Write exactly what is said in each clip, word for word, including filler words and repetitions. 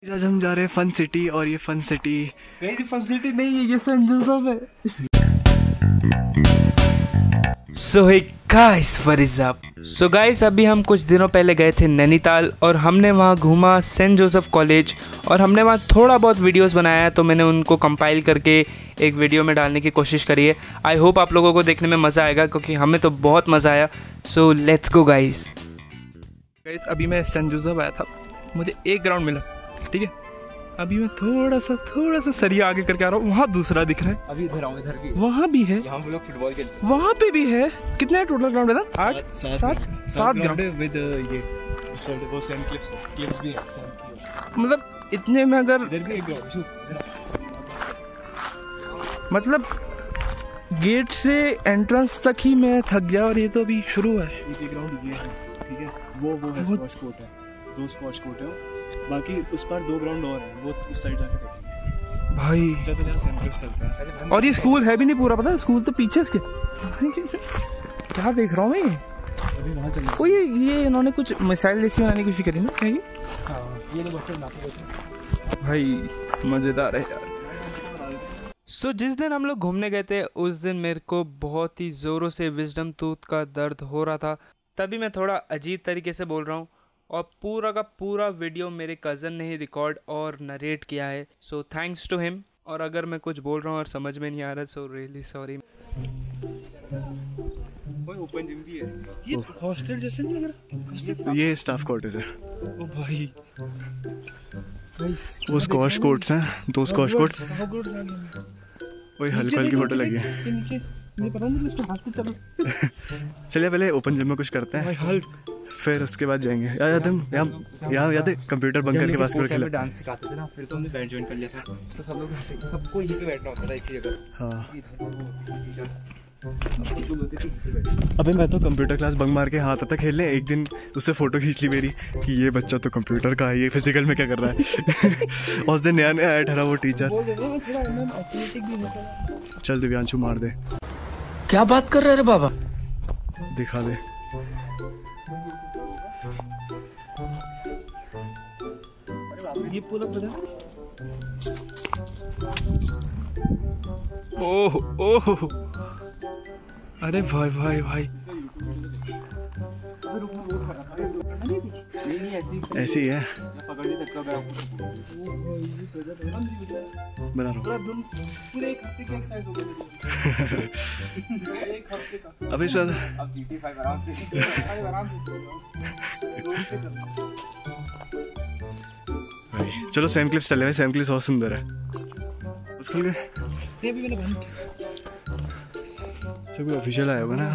आज हम जा रहे हैं फन सिटी, और ये फन सिटी कहीं फन सिटी नहीं है, ये सेंट जोसेफ है। So hey guys, what is up? So guys, अभी हम कुछ दिनों पहले गए थे नैनीताल और हमने वहाँ घूमा सेंट जोसेफ कॉलेज और हमने वहाँ थोड़ा बहुत वीडियोस बनाया है, तो मैंने उनको कंपाइल करके एक वीडियो में डालने की कोशिश करी है। आई होप आप लोगों को देखने में मज़ा आएगा, क्योंकि हमें तो बहुत मज़ा आया। So let's go guys. Guys, अभी मैं सेंट जोसेफ आया था, मुझे एक ग्राउंड मिला, ठीक है। अभी मैं थोड़ा सा थोड़ा सा सरिया आगे करके आ रहा हूँ, वहाँ दूसरा दिख रहा है। अभी इधर आऊँ, इधर भी वहाँ भी है, हम लोग फुटबॉल खेलते हैं, वहाँ पे भी है। कितना है टोटल ग्राउंड? बता। आठ सात सात ग्राउंड विद ये वो सेंट क्लिफ्स क्लिफ्स भी है, सेंट क्लिफ्स। मतलब इतने में अगर इधर भी एक ग्राउंड, मतलब गेट से एंट्रेंस तक ही मैं थक गया, और ये तो अभी शुरू है। ये ग्राउंड ये है, ठीक है। वो वो है स्क्वॉश कोर्ट है, दो स्क्वॉश कोर्ट है, बाकी उस पर दो ग्राउंड और हैं, वो उस साइड जाके देखेंगे भाई। जब इधर सेंटर चलता है, और ये स्कूल है भी नहीं पूरा, पता है स्कूल तो पीछे इसके। क्या देख रहा हूँ मैं, अभी वहाँ चलना। ओ ये ये इन्होंने कुछ मिसाइल जैसी बनाने की कोशिश करी ना, क्या ये? हाँ, ये लोग बच्चे बनाते हैं भाई, मजेदार है यार। सो so, जिस दिन हम लोग घूमने गए थे उस दिन मेरे को बहुत ही ज़ोरों से विजडम टूथ का दर्द हो रहा था, तभी मैं थोड़ा अजीब तरीके से बोल रहा हूँ, और पूरा का पूरा वीडियो मेरे कज़न ने ही रिकॉर्ड और नरेट किया है। So thanks to him. और अगर मैं कुछ बोल रहा हूँ और समझ में नहीं आ रहा, so really sorry. Open gym भी है, ये हॉस्टल जैसे नहीं लग रहा? ये स्टाफ क्वार्टर्स है। ओ भाई, वो स्क्वॉश कोर्ट्स हैं, दो स्क्वॉश कोर्ट्स। वही हल्की हल्की फोटो लगी है। चलिए पहले ओपन जिम में कुछ करते हैं, फिर उसके बाद जाएंगे। याद है यहाँ याद है कंप्यूटर बंद करके बास्केटबॉल खेला, डांस सिखाते थे ना, फिर तो हमने बैंड ज्वाइन कर लिया था, तो सब लोग सबको यहीं पे बैठना होता था इसी जगह। हाँ, अबे मैं तो कंप्यूटर क्लास बंक मार के हाथ आता खेलने, एक दिन उससे फोटो खींच ली मेरी कि ये बच्चा तो कंप्यूटर का है, ये फिजिकल में क्या कर रहा है। और उस दिन नया नया आया ठहरा वो टीचर। चल दिव्यांशु मार दे। क्या बात कर रहे रे बाबा, दिखा दे। ये पूरा ओह ओह, अरे भाई भाई भाई, ऐसी है, बना रहा हूँ। अभी चलो सेम क्लिप्स चले, सेम क्लिप्स बहुत सुंदर है। उसके लिए कोई ऑफिशियल आया होगा ना,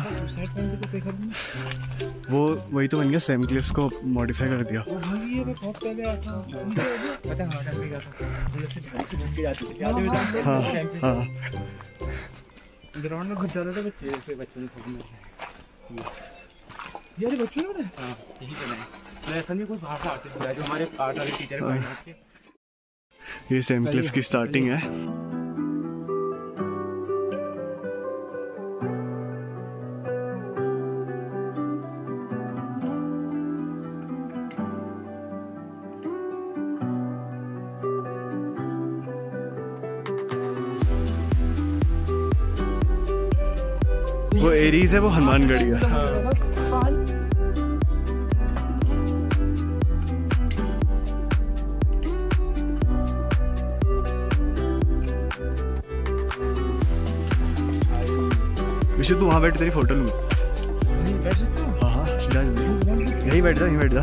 वो वही तो बन गया, सेम क्लिप्स को मॉडिफाई कर दिया। हाँ हाँ, ग्राउंड में घुस जाता था बच्चे बच्चों ने, यार बच्चों ने हाँ यही करना है। ऐसा नहीं कोई बाहर से आर्टिस्ट है, जो हमारे आर्ट वाले टीचर। ये सेम क्लिप्स की स्टार्टिंग है। वो एरीज है, वो हनुमानगढ़ी है। विशु तू वहाँ बैठ, तेरी फोटो लूँ। हाँ हाँ, यहीं बैठ जा, यहीं बैठ जा।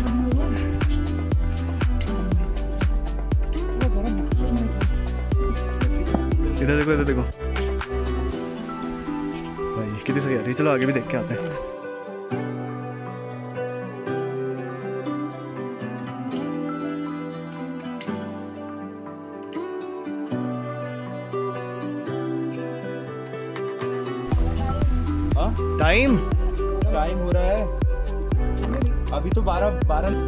इधर देखो, इधर देखो भाई, कितनी सही आ रही है। चलो आगे भी देख के आते हैं। टाइम टाइम हो रहा है अभी तो बारह बारह।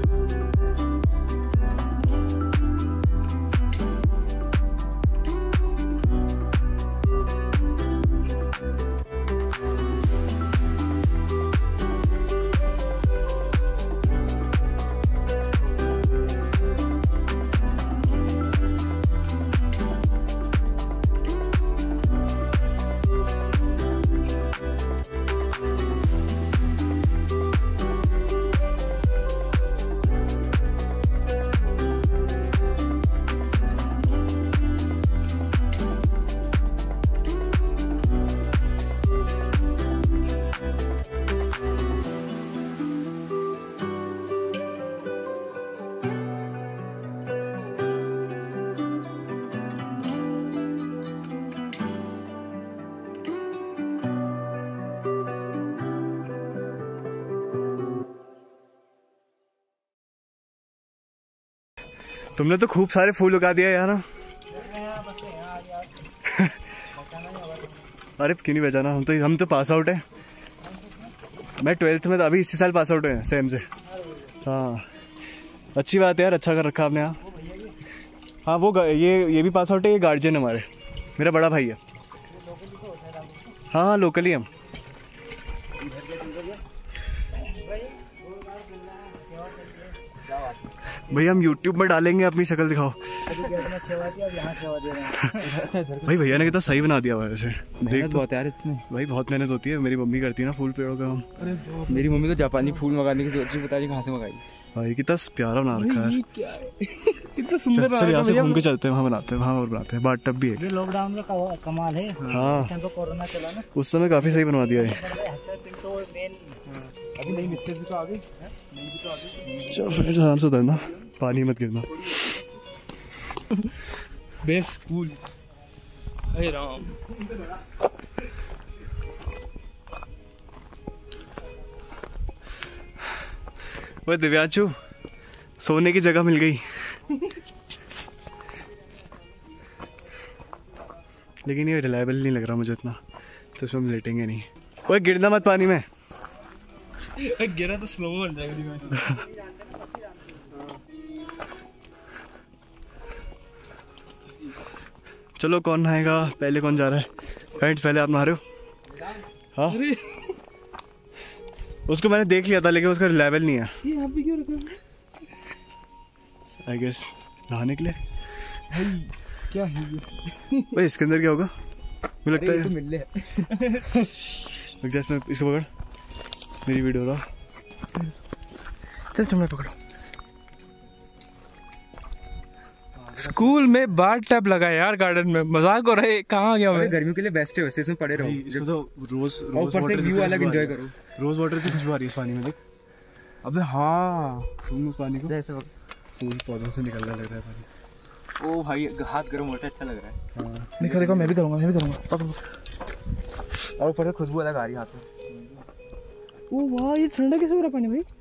तुमने तो खूब सारे फूल उगा दिया यार। अरे क्यों नहीं बचाना, हम तो हम तो पास आउट है। मैं ट्वेल्थ में तो अभी इसी साल पास आउट हुए सेम से। हाँ अच्छी बात है यार, अच्छा कर रखा आपने यहाँ। हाँ वो ये ये भी पास आउट है, ये गार्जियन हमारे, मेरा बड़ा भाई है। हाँ हाँ लोकल ही हम। भैया हम YouTube में डालेंगे, अपनी शक्ल दिखाओ। भाई भैया ने कितना सही बना दिया वैसे। देख बहुत यार इसमें भाई बहुत मेहनत होती है। मेरी मम्मी करती है ना फूल पेड़ों का काम। अरे मेरी मम्मी तो जापानी फूल मंगाने की सोच रही, पता नहीं कहाँ से मंगाई। भाई कितना प्यारा बना रखा है, कितना सुंदर। चल यहाँ से घूम के चलते हैं, वहाँ बनाते हैं, वहाँ और बनाते हैं। बाथ टब भी है। ये लॉकडाउन का कमाल है। हाँ तो कोरोना चला ना, उस समय काफी सही बनवा दिया है। तो मेन अभी नई मिस्टेक भी तो आ गई, नई भी तो आ गई। चल फ्रेंड्स आराम से उतरना, पानी मत गिरना। Best school. हे राम। वो दिव्यांशु सोने की जगह मिल गई। लेकिन ये रिलायबल नहीं लग रहा मुझे इतना, तो इसमें हम लेटेंगे नहीं। ओए गिरना मत पानी में। गिरा तो स्लो बन जाएगा। चलो कौन नहाएगा पहले, कौन जा रहा है? फ्रेंड्स पहले आप नहा रहे हो? हाँ उसको मैंने देख लिया था, लेकिन उसका रिलायबल नहीं है। ये यहाँ पे क्यों रखा है? आई गेस नहाने के लिए। भाई क्या है ये? भाई इसके अंदर क्या होगा मुझे लगता है। तो मिल ले। जस्ट मैं इसको पकड़, मेरी वीडियो रहा। चल तुम पकड़ो। स्कूल में बाथ टब लगा है यार, गार्डन में। मजाक हो रहा है, कहाँ गया मैं? गर्मियों के लिए बेस्ट है वैसे, इसमें पड़े रहो। इसको तो रोज रोज वाटर व्यू अलग एंजॉय करो। रोज वाटर से खुशबू आ रही है इस पानी में, देख। अबे हाँ सुन उस पानी को, ऐसे फूल पौधों से निकलने लग रहा है पानी। ओ भाई हाथ गर्म होता है, अच्छा लग रहा है। हाँ देखो देखो मैं भी करूँगा, मैं भी करूँगा। और ऊपर से खुशबू अलग आ रही है हाथ में। ओ वाह ये ठंडा कैसे हो रहा पानी भाई?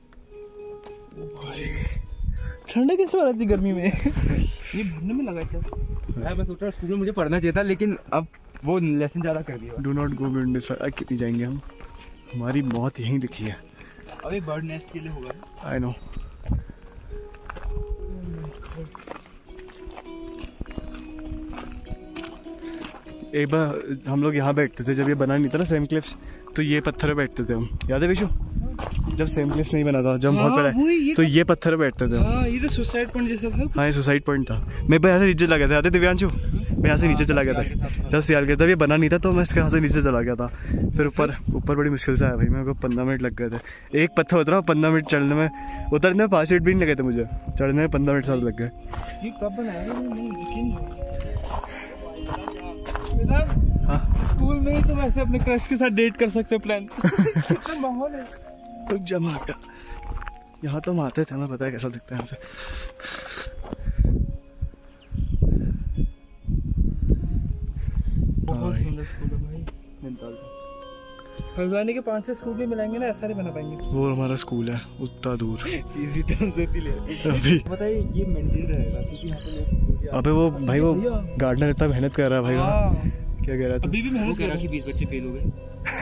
ठंडा कैसे हो रहा थी गर्मी में? ये भरने में लगा था भाई। मैं सोच रहा स्कूल में मुझे पढ़ना चाहिए था, लेकिन अब वो लेसन ज्यादा कर दिया। Do not go beyond this. कितनी जाएंगे हम, हमारी मौत यहीं लिखी है। अबे बर्ड नेस्ट के लिए होगा। I know. एक बार हम लोग यहाँ बैठते थे जब ये बना नहीं था ना सेम क्लिफ्स, तो ये पत्थर पे बैठते थे हम, याद है विशु? जब सेम क्लिफ्स नहीं बना था, जब बहुत बड़ा है, तो ये पत्थर पे बैठते थे। हाँ ये तो सुसाइड पॉइंट जैसा था। हाँ ये सुसाइड पॉइंट था। मैं यहाँ से नीचे चला गया था, याद है दिव्यांशु? मैं यहाँ से नीचे चला गया था जब सियाल गया, जब ये बना नहीं था तो मैं इसके यहाँ से नीचे चला गया था। फिर ऊपर ऊपर बड़ी मुश्किल से आया भाई, मेरे को पंद्रह मिनट लग गए थे। एक पत्थर उतरा, पंद्रह मिनट चढ़ने में, उतरने में पाँच मिनट भी नहीं लगे थे मुझे, चढ़ने में पंद्रह मिनट साल लग गए। ये कब बनाया? हाँ स्कूल में ही तुम ऐसे अपने क्रश के साथ डेट कर सकते हो, प्लान। कितना माहौल है। तो जमा यहाँ तो हम आते थे, हमें पता है कैसा दिखता है यहाँ से। बहुत सुंदर स्कूल है भाई नैनीताल का। हल्द्वानी के पांच छह स्कूल भी मिलाएंगे ना, ऐसा नहीं बना पाएंगे। वो हमारा स्कूल है उतना दूर। फीस भी तो हमसे इतनी ले अभी बताइए ये मेंटेन रहेगा क्योंकि यहाँ पे लोग। अबे वो भाई वो गार्डनर इतना मेहनत कर रहा है भाई वहाँ। क्या कह रहा था? अभी भी मेहनत कर रहा है कि बीस बच्चे फेल हो गए।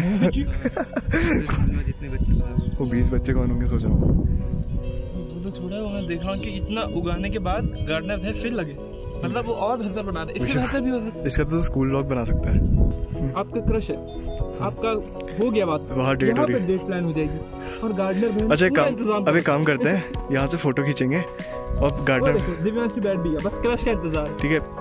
जितने बच्चे वो बीस बच्चे कौन होंगे सोच रहा हूँ। वो तो छोड़ा है, मैं देख रहा हूँ कि इतना उगाने के बाद गार्डनर है फिर लगे, मतलब वो और बेहतर बना दे। इससे बेहतर भी हो सकता है। इसका तो स्कूल लॉग बना सकता है। आपका क्रश है, आपका हो गया बात, वहाँ डेट हो रही है, डेट प्लान हो जाएगी और गार्डनर। अच्छा काम, अभी काम करते हैं, यहाँ से फोटो खींचेंगे और गार्डनर दिव्यांश की बैठ भी है, बस क्रश का इंतजार। ठीक है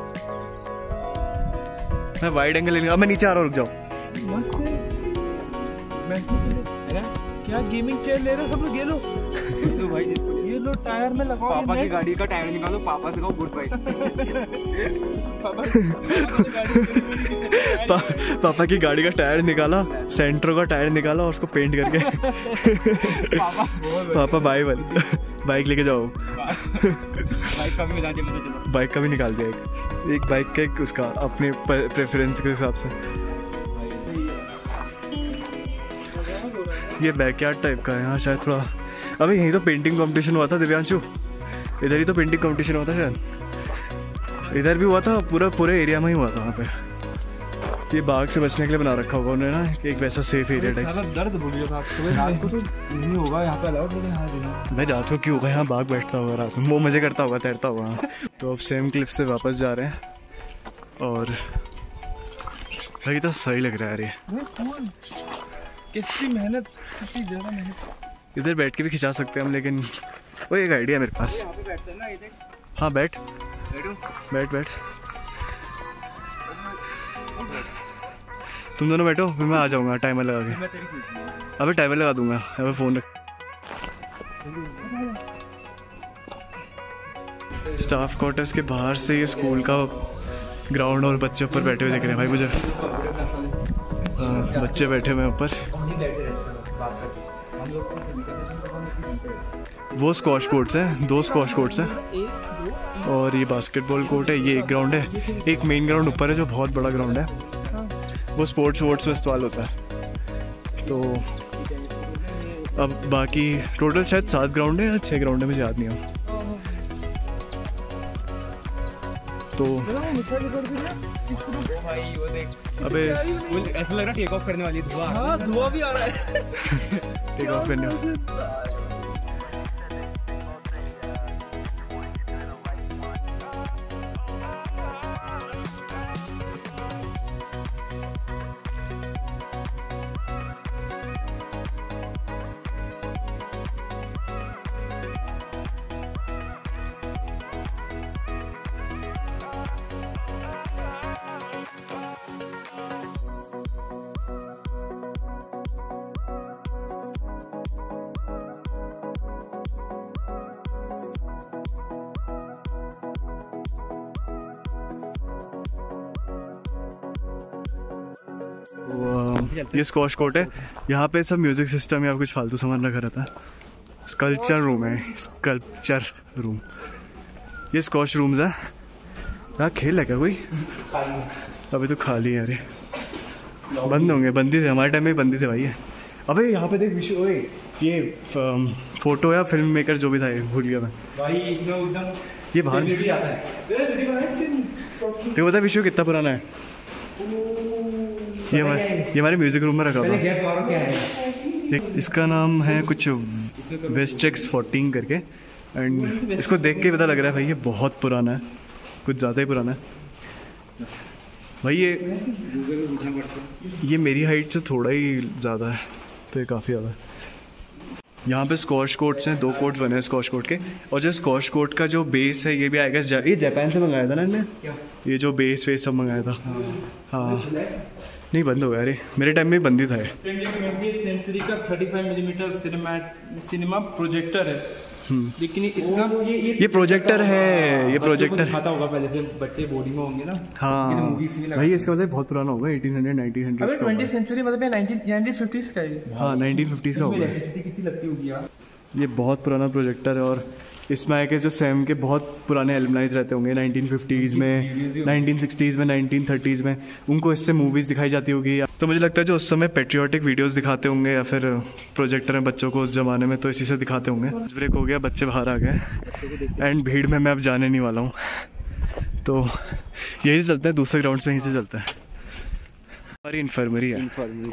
मैं वाइड एंगल लेंगे। अब मैं नीचे आ रहा हूँ, रुक जाओ। मस्त है बैठने के लिए। क्या गेमिंग चेयर ले रहे हो सब लोग? ये लो तो भाई ये लो टायर में लगाओ। पापा की गाड़ी का टायर निकालो, पापा से कहो गुड बाय। पा, पापा की गाड़ी का टायर निकाला, सेंट्रो का टायर निकाला और उसको पेंट करके पापा पापा बाइक वाली बाइक लेके जाओ। बाइक का भी मिला दिया, चलो बाइक का भी निकाल दिया, एक एक बाइक का एक उसका अपने प्रेफरेंस के हिसाब से। ये बैकयार्ड टाइप का है यहाँ शायद थोड़ा। अबे यहीं तो पेंटिंग कंपटीशन हुआ था दिव्यांशु, इधर ही तो पेंटिंग कंपटीशन हुआ था शायद, इधर भी हुआ था, पूरा पूरे एरिया में ही हुआ था वहाँ पे। ये बाघ से बचने के लिए बना रखा होगा उन्होंने ना, कि एक वैसा सेफ एरिया टाइप। दर्द भूल गया था सुबह, रात को तो नहीं होगा यहाँ पे अलाउड, लेकिन हाँ दिन भाई रात को क्यों होगा, यहाँ बाघ बैठता होगा रात में, वो मजे करता होगा, तैरता होगा। तो अब सेम क्लिफ से वापस जा रहे हैं और भाई तो सही लग रहा है यार ये। कितनी मेहनत, कितनी ज़्यादा मेहनत। इधर बैठ के भी खिंचा सकते हैं हम, लेकिन वो एक आइडिया है मेरे पास। यहाँ पे बैठते हैं ना, ये देख। हाँ बैठ बैठो। बैठ बैठ तुम दोनों बैठो, फिर मैं आ जाऊँगा टाइमर लगा के। मैं तेरी खींचूंगा। अबे टाइमर लगा दूंगा, अबे फ़ोन रख। स्टाफ क्वार्टर्स के बाहर से ये स्कूल का ग्राउंड और बच्चे ऊपर बैठे हुए दिख रहे हैं भाई मुझे। हाँ, बच्चे बैठे हुए हैं ऊपर। वो स्क्वॉश कोर्ट्स हैं, दो स्क्वॉश कोर्ट्स हैं और ये बास्केटबॉल कोर्ट है। ये एक ग्राउंड है, एक मेन ग्राउंड ऊपर है जो बहुत बड़ा ग्राउंड है, वो स्पोर्ट्स वोर्ट्स में इस्तेमाल होता है। तो अब बाकी टोटल शायद सात ग्राउंड है या छः ग्राउंड है, मुझे याद नहीं है। तो भाई वो देख, अबे ऐसा लग रहा है टेक ऑफ करने वाली धुआं। हाँ धुआं भी आ रहा है। टेक ऑफ करने वाली। ये स्क्वॉश कोर्ट है, यहाँ पे सब म्यूजिक सिस्टम या कुछ फालतू सामान रखा रहता है। स्कल्पचर रूम है, स्कल्पचर रूम। ये स्क्वॉश रूम्स है। यहाँ खेल है क्या कोई? अभी तो खाली है यार, बंद होंगे, बंदी थे हमारे टाइम में, बंदी थे भाई ये। अबे यहाँ पे देख विशु, ओए ये फोटो या फिल्म मेकर जो भी था, भूल गया मैं भाई। इसमें एकदम ये बाहर आता है। देखो पता विशु कितना पुराना है। ये हमारे ये हमारे म्यूजिक रूम में रखा था। क्या है? इसका नाम है कुछ वेस्टेक्स फोर्टीन करके, एंड इसको देख के पता लग रहा है भाई ये बहुत पुराना है, कुछ ज़्यादा ही पुराना है भाई। ये ये मेरी हाइट से थोड़ा ही ज़्यादा है, तो ये काफ़ी ज़्यादा है। यहाँ पे स्क्वॉश कोर्ट्स हैं, दो कोर्ट्स बने हैं स्क्वॉश कोर्ट के। और जो स्क्वॉश कोर्ट का जो बेस है ये भी आएगा, ये जापान से मंगाया था ना इन्होंने, ये जो बेस वेस सब मंगाया था। हाँ नहीं बंद हो गया, अरे मेरे टाइम में बंद ही था। ट्वेंटी सेंचुरी का thirty five millimetre cinema cinema projector है, लेकिन इतना ये ये, ये प्रोजेक्टर है, ये प्रोजेक्टर खाता होगा पहले से, बच्चे बॉडी में होंगे ना। हाँ भाई इसका मतलब बहुत पुराना होगा, एटीन हंड्रेड नाइनटीन हंड्रेड। अबे ट्वेंटी सेंचुरी मतलब नाइनटीन फिफ्टीज़ का है। हाँ नाइनटीन फिफ्टीज़ का होगा। इलेक्ट्रिसिटी कितनी लगती होगी यार। ये बहुत पुराना प्रोजेक्टर है और इसमें आके जो सैम के बहुत पुराने एलुमनाइज रहते होंगे नाइनटीन फिफ्टीज़ में, नाइनटीन सिक्सटीज़ में, नाइनटीन थर्टीज़ में, उनको इससे मूवीज़ दिखाई जाती होगी। तो मुझे लगता है जो उस समय पेट्रियोटिक वीडियोस दिखाते होंगे या फिर प्रोजेक्टर में बच्चों को उस ज़माने में, तो इसी से दिखाते होंगे। ब्रेक हो गया, बच्चे बाहर आ गए एंड भीड़ में मैं अब जाने नहीं वाला हूँ, तो यही से चलते हैं, दूसरे ग्राउंड से यहीं से चलते हैं। हमारी इन्फर्मरी है,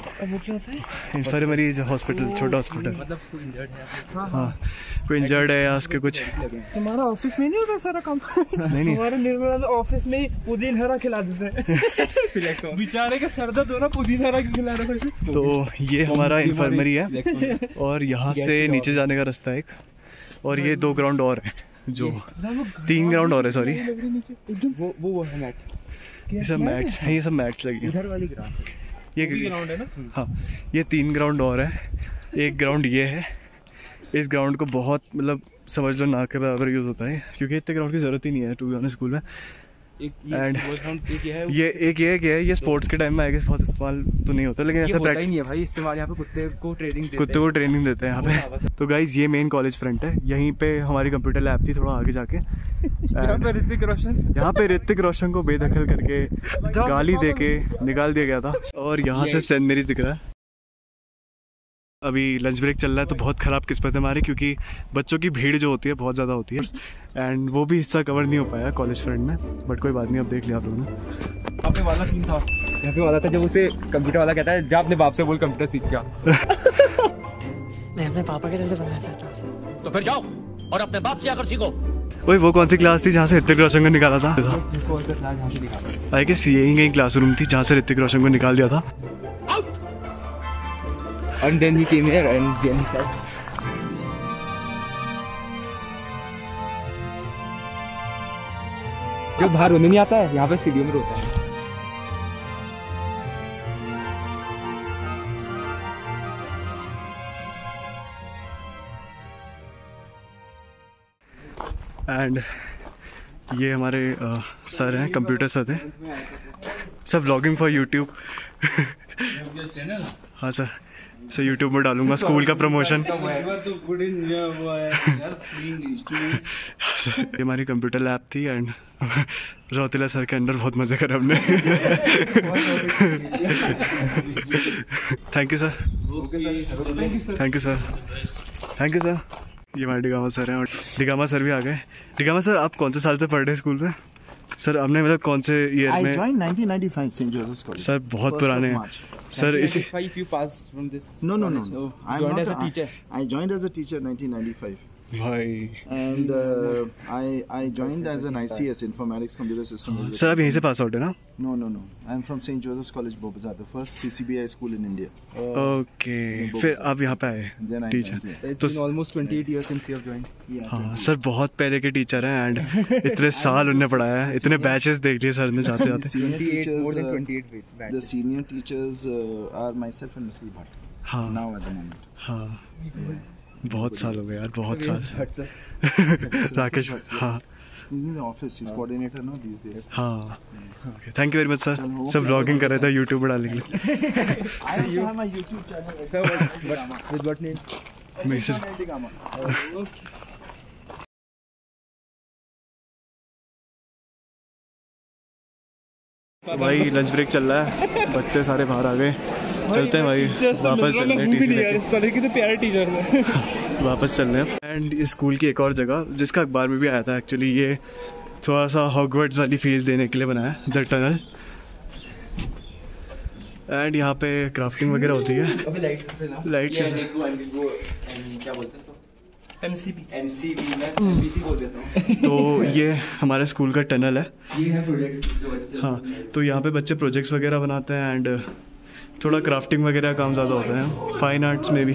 इन्फर्मरी हॉस्पिटल, छोटा हॉस्पिटल। मतलब कोई इंजर्ड है। हाँ कोई इंजर्ड है या उसके कुछ। तुम्हारा ऑफिस में नहीं होता सारा काम? नहीं नहीं हमारे निर्मला ऑफिस में ही पुदीन हरा खिला देते हैं। बेचारे के सर दर्द हो रहा, पुदीन हरा खिला रहा है। तो ये हमारा इन्फर्मरी है और यहाँ से नीचे जाने का रास्ता है एक, और ये दो ग्राउंड और है, जो तीन ग्राउंड और है, सॉरी वो वो है मैट, ये सब मैट्स हैं, ये सब मैट्स लगी हैं। उधर वाली ग्रास है, ये ग्राउंड है ना। हाँ ये तीन ग्राउंड और है, एक ग्राउंड ये है। इस ग्राउंड को बहुत मतलब समझ लो ना के बराबर यूज़ होता है, क्योंकि इतने ग्राउंड की ज़रूरत ही नहीं है टू बी ऑनेस्ट स्कूल में। एक एंड ये है, ये एक ये क्या है, ये स्पोर्ट्स के टाइम में आएगा बहुत इस्तेमाल तो नहीं होता, लेकिन ऐसा होता ही नहीं है भाई इस्तेमाल। यहाँ पे कुत्ते को ट्रेनिंग देते कुत्ते को ट्रेनिंग देते हैं यहाँ पे। तो गाइज ये मेन कॉलेज फ्रंट है, यहीं पे हमारी कंप्यूटर लैब थी थोड़ा आगे जाके। यहाँ पे ऋतिक रोशन यहाँ पे ऋतिक रोशन को बेदखल करके गाली दे के निकाल दिया गया था, और यहाँ से सेंट मेरीज दिख रहा है। अभी लंच ब्रेक चल रहा है तो बहुत ख़राब किस्मत है हमारी, क्योंकि बच्चों की भीड़ जो होती है बहुत ज़्यादा होती है एंड वो भी हिस्सा कवर नहीं हो पाया कॉलेज फ्रेंड में, बट कोई बात नहीं, अब देख लिया आप लोगों ने। यहाँ पे वाला सीन था, यहाँ पे वाला था जब उसे कंप्यूटर वाला कहता है जा अपने बाप से बोल कंप्यूटर सीख क्या। मैं अपने पापा के जैसे बनना चाहता हूँ। तो फिर जाओ और अपने बाप से आकर सीखो। वही वो कौन सी क्लास थी जहाँ से ऋतिक रोशन को निकाला था? निकाला आई गेस यही कहीं क्लासरूम थी जहाँ से ऋतिक रोशन को निकाल दिया था। And then he came here and then he said, जो बाहर रोने नहीं आता है यहाँ पे सीढ़ियों में रोता है। एंड ये हमारे uh, सर हैं, कंप्यूटर सर थे, सर व्लॉगिंग फॉर यूट्यूब। हाँ सर, सर यूट्यूब में डालूंगा स्कूल का प्रमोशन। ये हमारी कंप्यूटर लैब थी एंड रौतेला सर के अंदर बहुत मजे करे हमने। Thank you sir, thank you sir, thank you sir. ये हमारे डिगामा सर हैं और डिगामा सर भी आ गए। डिगामा सर आप कौन से साल से पढ़ रहे हैं स्कूल में? सर हमने मतलब कौन से ईयर में? I joined nineteen ninety-five Saint Joseph's College. Sir बहुत पुराने हैं सर। इसी If you pass from this No, no, no, college, no. you I'm joined not as a teacher. I, I joined as a teacher in nineteen ninety-five. भाई And uh, I I joined as an I C S, Informatics Computer System. Sir आप यहीं से pass out है ना? No, no, no. I'm from Saint Joseph's College, Bobazar, the first C C B I school in India. Okay, फिर आप यहाँ पे आए Then I teacher. joined, It's तो been almost twenty-eight years since you have joined. yeah. हाँ sir बहुत पहले के टीचर हैं एंड इतने साल उनने पढ़ाया है, इतने बैचेस देख लिए सर ने जाते The जाते। senior twenty-eight, teachers, more than uh, twenty-eight batch- the batches. senior teachers uh, are myself and Mister Bhatt. हाँ Now at the moment. हाँ बहुत साल हो गए यार, बहुत साल। But sir, राकेश हाँ He's in the office. He's coordinator now these days. हाँ, thank you very much sir. सब व्लॉगिंग कर रहे थे यूट्यूब पर डालने के लिए। I also have my YouTube channel. sir, what, what, with what name? Mixer भाई लंच ब्रेक चल रहा है, बच्चे सारे बाहर आ गए, चलते हैं भाई वापस चल रहे हैं। इस कॉलेज के तो प्यारे टीचर हैं। वापस चल रहे हैं एंड इस स्कूल की एक और जगह जिसका अखबार में भी आया था एक्चुअली, ये थोड़ा सा हॉगवर्ड्स वाली फील देने के लिए बनाया द टनल। एंड यहाँ पे क्राफ्टिंग वगैरह होती है। अभी लाइट से ना लाइट ये से देखो एंड वो एंड क्या बोलते हैं इसको? एमसीबी एमसीबी मैं एमबीसी बोल देता हूँ। तो ये हमारे स्कूल का टनल है। ये है प्रोजेक्ट जो बच्चे हाँ, तो यहाँ पे बच्चे प्रोजेक्ट्स वगैरह बनाते हैं एंड थोड़ा क्राफ्टिंग वगैरह काम ज़्यादा होता है, फाइन आर्ट्स में भी।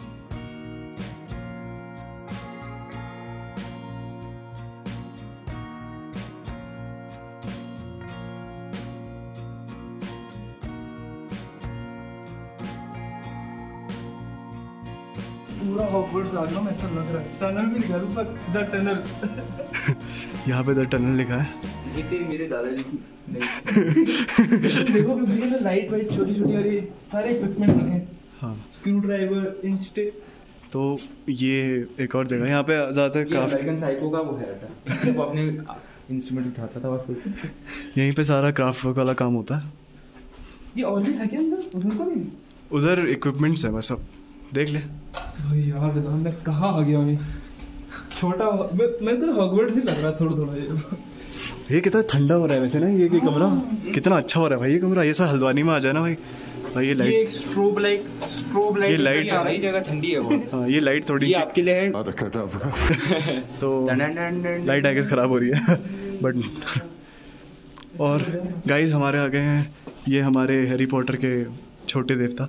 पूरा हॉगवर्ड्स आ गया, ऐसा लग रहा है। टनल भी घर तक द टनल। यहाँ पे द टनल लिखा है। ये थे मेरे दादाजी की नहीं। देखो कि ना लाइट वाइट छोटी छोटी और ये सारे इक्विपमेंट रखे हैं। हाँ, स्क्रू ड्राइवर, इंचटेप। तो ये एक और जगह, यहाँ पे ज़्यादातर क्राफ्ट, अमेरिकन साइको का वो है था, वो अपने इंस्ट्रूमेंट उठाता था और फिर यहीं पे सारा क्राफ्ट वर्क वाला काम होता है। ये और भी था क्या अंदर? उधर को नहीं? उधर इक्विपमेंट्स है बस, सब देख ले। भाई यार बता मैं कहाँ आ गया मैं। छोटा मैं मैं तो हॉगवर्ड्स ही लग रहा थोड़ा थोड़ा ये। ये कितना ठंडा हो रहा है वैसे ना, ये, ये कमरा कितना अच्छा हो रहा है भाई। ये कमरा ये सब हल्द्वानी में आ जाए ना भाई। भाई ये ये लाइट, एक स्ट्रोब लाइट स्ट्रोब लाइट ये लाइट सारी जगह ठंडी है वो। हाँ ये लाइट थोड़ी, ये आपके लिए है। तो लाइट आई गेस खराब हो रही है बट। और गाइस हमारे आ गए हैं, ये हमारे हैरी पॉटर के छोटे देवता,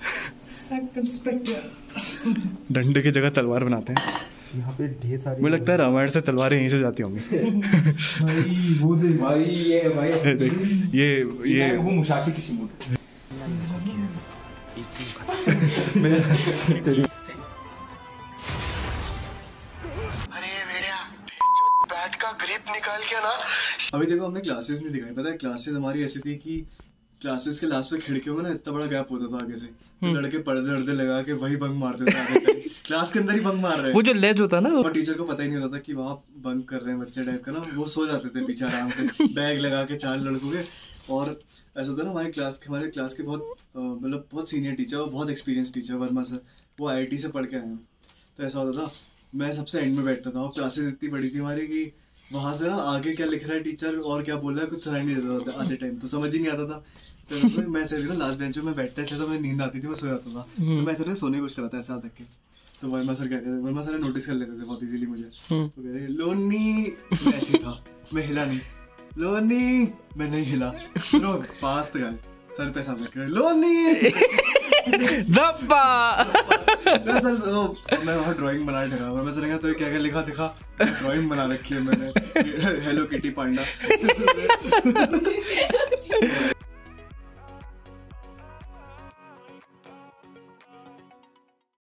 डंडे की जगह तलवार बनाते हैं। यहाँ पे ढेर सारी, मुझे लगता है रामायण से तलवारें यहीं से जाती होंगी। भाई वो देख भाई ये भाई देख ये ये वो मुशाशी की शिमूट। अभी देखो हमने क्लासेस नहीं दिखाई, पता है क्लासेस हमारी ऐसी थी कि क्लासेस के लास्ट पे खिड़कियों में ना इतना बड़ा गैप होता था आगे से, तो लड़के पर्दे वर्दे लगा के वही बंक मारते थे आगे क्लास के अंदर ही बंक मार रहे हैं। वो जो लेज होता है ना, और टीचर को पता ही नहीं होता था कि वहाँ बंक कर रहे हैं बच्चे टाइप का ना, वो सो जाते थे पीछे आराम से बैग लगा के चार लड़कों के और ऐसा था ना, हमारे क्लास के हमारे क्लास के बहुत अ, मतलब बहुत सीनियर टीचर और बहुत एक्सपीरियंस टीचर वर्मा सर, वो आई आई टी से पढ़ के आए हैं। तो ऐसा होता था मैं सबसे एंड में बैठता था और क्लासेस इतनी बड़ी थी हमारी कि वहाँ से ना आगे क्या लिख रहा है टीचर और क्या बोल रहा है कुछ सुनाई नहीं देता था आधे टाइम, तो समझ ही नहीं आता था। तो मैं ऐसे ना लास्ट बेंच में मैं बैठता इसलिए तो मैं नींद आती थी, मैं सो जाता था। तो मैं ऐसे सोने की कोशिश कराता ऐसा तक के, तो वर्मा सर कहते थे, वर्मा सर नोटिस कर लेते थे बहुत इजीली मुझे। तो कह रहे लोनी, मैं ऐसे था, मैं हिला नहीं, लोनी मैं नहीं हिला, लो पास गए सर पे साथ रखे लोनी धप्पा। मैं सर ओ, मैं वहाँ ड्राइंग बना के रखा, मैं सर कहा तो क्या क्या लिखा दिखा, ड्राइंग बना रखी है मैंने, हेलो किटी पांडा।